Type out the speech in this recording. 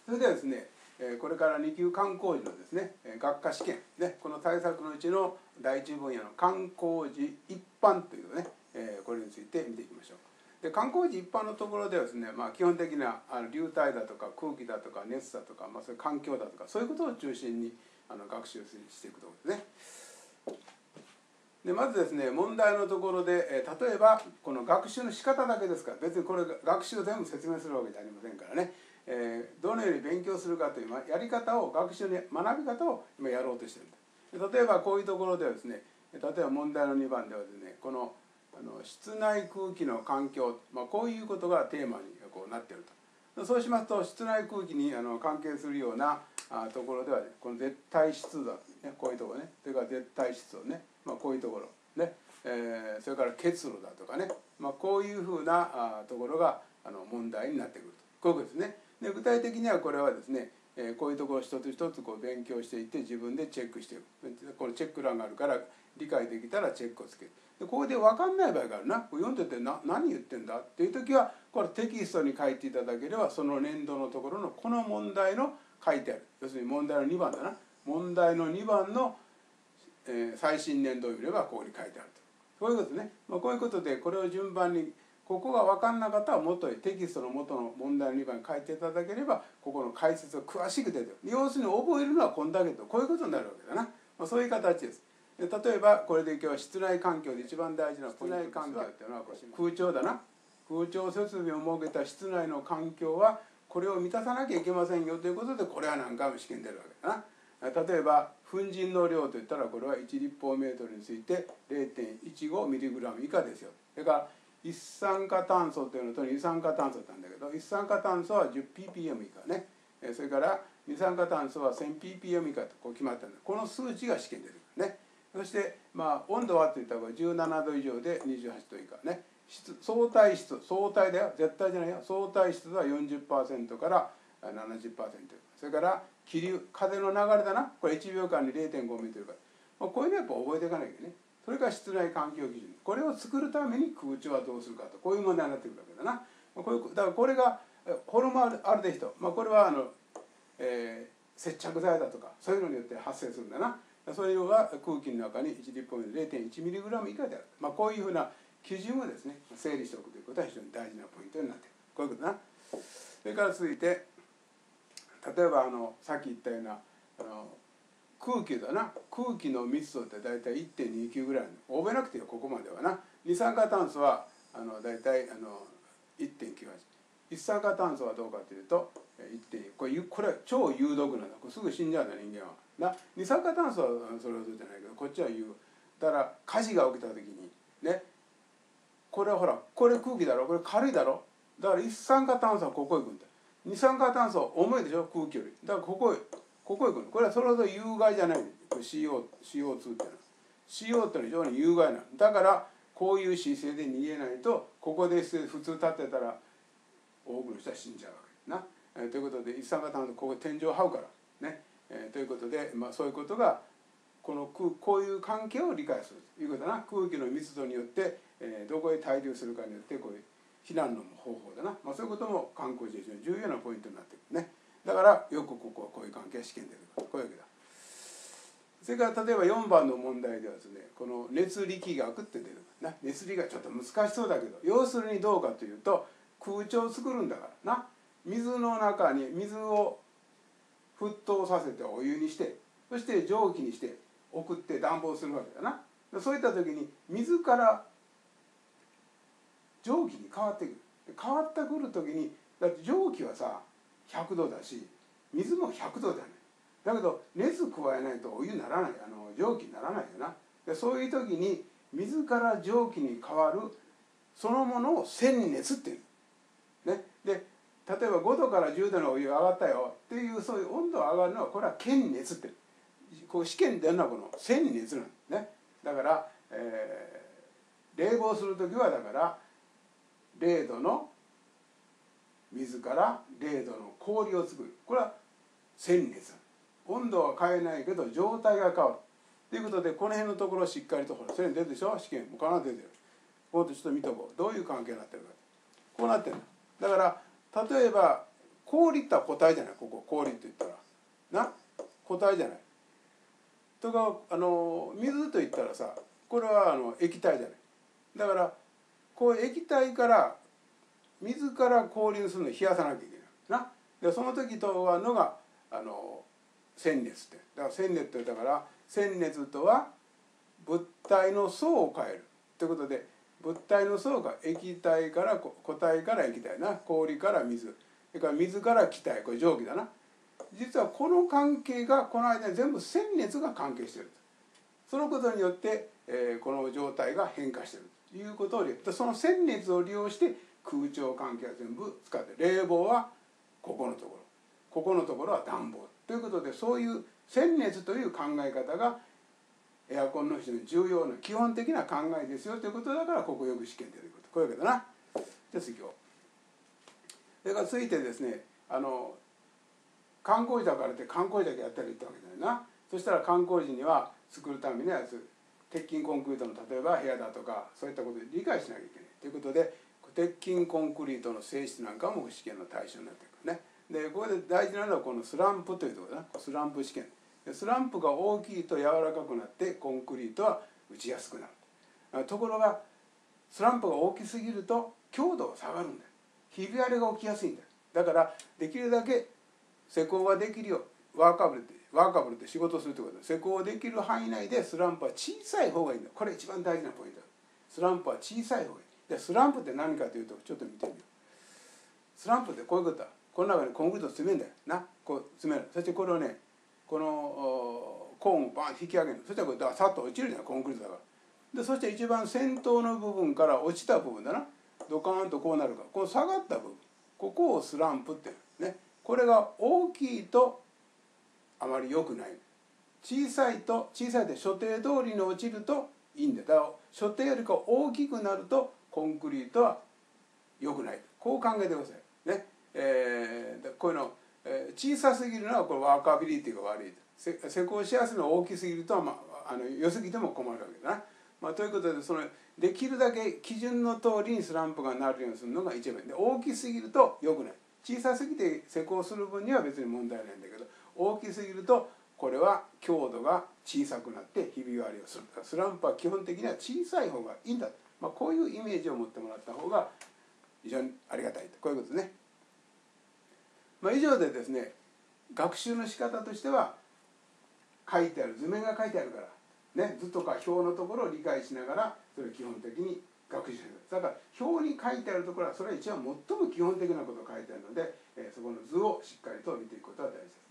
それではですね、これから2級観光時のですね、学科試験、ね、この対策のうちの第一分野の観光時一般というね、これについて見ていきましょう。で観光時一般のところではですね、基本的な流体だとか空気だとか熱だとか、そういう環境だとかそういうことを中心に学習していくところですね。でまずですね、問題のところで、例えばこの学習の仕方だけですから、別にこれ学習を全部説明するわけじゃありませんからね、どのように勉強するかというやり方を、学習の学び方を今やろうとしているんです。例えばこういうところではですね、例えば問題の2番ではですね、この室内空気の環境、こういうことがテーマにこうなっていると。そうしますと、室内空気に関係するようなところでは、ね、この絶対湿度、ね、こういうところね、それから絶対湿度ね、こういうところね、それから結露だとかね、こういうふうなところが問題になってくると、こういうことですね。で具体的にはこれはですね、こういうところを一つ一つこう勉強していって自分でチェックしていく。このチェック欄があるから理解できたらチェックをつける。でここで分かんない場合があるな、読んでて何言ってんだっていう時は、これテキストに書いていただければ、その年度のところのこの問題の書いてある、要するに問題の2番だな、問題の2番の、最新年度を見ればここに書いてあると、こういうことですね。こういうことでこれを順番に、ここが分かんなかったら元へテキストの元の問題の2番に書いていただければ、ここの解説を詳しく出てる。要するに覚えるのはこんだけと、こういうことになるわけだな。そういう形です。例えばこれで今日は室内環境で一番大事な室内環境っていうのは空調だな。空調設備を設けた室内の環境はこれを満たさなきゃいけませんよということで、これは何回も試験に出るわけだな。例えば粉塵の量といったら、これは1立方メートルについて 0.15mg 以下ですよ。それから一酸化炭素というのと二酸化炭素なんだけど、一酸化炭素は 10ppm 以下ね、それから二酸化炭素は 1000ppm 以下とこう決まってるんだ。この数値が試験に出るね。そして温度はといったら17度以上で28度以下ね。相対湿度、相対だよ、絶対じゃないよ、相対湿度は 40% から 70%。 それから気流、風の流れだな、これ1秒間に 0.5 メートルから、こういうのはやっぱ覚えていかなきゃね。それから室内環境基準、これを作るために空調はどうするかと、こういう問題になってくるわけだな。だからこれがホルモンアルデヒド、これは接着剤だとかそういうのによって発生するんだな。それが空気の中に1立方メートル 0.1mg 以下である、こういうふうな基準をですね整理しておくということは非常に大事なポイントになっている、こういうことだな。それから続いて、例えばさっき言ったような空気だな、空気の密度って大体 1.29 ぐらいの、覚えなくてよここまではな。二酸化炭素は大体1.98、一酸化炭素はどうかというと 1.2、これは超有毒なんだ、これすぐ死んじゃうんだ人間はな。二酸化炭素はそれほどじゃないけど、こっちは有だから火事が起きた時にね、これはほら、これ空気だろ、これ軽いだろ、だから一酸化炭素はここへ行くんだ。二酸化炭素重いでしょ、空気より。だからここへ行くの。これはそれほど有害じゃない。CO2 っていうのは CO っていうのは非常に有害なのだから、こういう姿勢で逃げないと、ここで普通立ってたら多くの人は死んじゃうわけな。ということで一酸化炭素ここ天井を這うからね、ということで、そういうことがこういう関係を理解するということだな。空気の密度によって、どこへ滞留するかによってこういう避難の方法だな、そういうことも観光地非常に重要なポイントになってくるね。だからよくここいう関係は試験で出る、こういうわけだ。それから例えば4番の問題ではですね、この熱力学って出るな。熱力学ちょっと難しそうだけど、要するにどうかというと、空調を作るんだからな。水の中に水を沸騰させてお湯にして、そして蒸気にして送って暖房するわけだな。そういった時に水から蒸気に変わってくる。変わってくる時に、だって蒸気はさ100度だし、水も100度じゃない。だけど熱加えないとお湯にならない、蒸気にならないよな。でそういう時に水から蒸気に変わるそのものを鮮熱っていうね。で例えば5度から10度のお湯上がったよっていう、そういう温度が上がるのはこれは検熱ってこう試験で出るのはこの鮮熱なんですね。だから、冷房する時はだから0度の水から0度の氷を作る、これは鮮熱。温度は変えないけど状態が変わるということで、この辺のところをしっかりとほらそれに出るでしょ、試験も必ず出てる。ここでちょっと見とこう、どういう関係になってるか。こうなってるんだ。だから例えば氷って固体じゃない。ここ氷って言ったらな固体じゃない。とか水と言ったらさ、これは液体じゃない。だからこう液体から水から氷にするのを冷やさなきゃいけないな。でその時とはのが鮮熱って。だから鮮熱ってだから鮮熱とは物体の層を変えるということで、物体の層が液体から固体から液体な、氷から水、それから水から気体、これ蒸気だな。実はこの関係がこの間に全部鮮熱が関係している。そのことによって、この状態が変化しているということをその鮮熱を利用して空調関係は全部使って、冷房はここのところ、ここのところは暖房ということで、そういう鮮熱という考え方がエアコンの非常に重要な基本的な考えですよということだから、ここよく試験で出ること、こういうわけだな。で次をそれからついてですね、観光地だからって観光地だけやったらいいってわけじゃないな。そしたら観光地には作るためには鉄筋コンクリートの例えば部屋だとかそういったことで理解しなきゃいけないということで、鉄筋コンクリートの性質なんかも試験の対象になってくるね。でここで大事なのはこのスランプというところだな。スランプ試験。スランプが大きいと柔らかくなってコンクリートは打ちやすくなる。ところがスランプが大きすぎると強度が下がるんだよ。ひび割れが起きやすいんだよ。だからできるだけ施工ができるようワーカブルって仕事するということで、施工できる範囲内でスランプは小さい方がいいんだ。これ一番大事なポイントだ。スランプは小さい方がいい。でスランプって何かというと、ちょっと見てみよう。スランプってこういうことだ。この中にコンクリートを詰めるんだよな。こう詰める。そしてこれをね、このコーンをバーンと引き上げる。そしたらこれさっと落ちるじゃない、コンクリートだから。でそして一番先頭の部分から落ちた部分だな。ドカーンとこうなるから、この下がった部分、ここをスランプってね。これが大きいとあまり良くない。小さいで所定通りに落ちるといいんだよ。だから所定よりか大きくなるとコンクリートは良くない。こう考えてくださいね。こういうの、小さすぎるのはこれワーカビリティが悪い。施工しやすいのは大きすぎるとは、良すぎても困るわけだな。ということでできるだけ基準の通りにスランプがなるようにするのが一番で、大きすぎると良くない。小さすぎて施工する分には別に問題ないんだけど、大きすぎるとこれは強度が小さくなってひび割れをする。スランプは基本的には小さい方がいいんだ。こういうイメージを持ってもらった方が非常にありがたいと、こういうことですね。以上でですね、学習の仕方としては書いてある図面が書いてあるからね、図とか表のところを理解しながらそれを基本的に学習する。だから表に書いてあるところはそれは一番最も基本的なことが書いてあるので、そこの図をしっかりと見ていくことが大事です。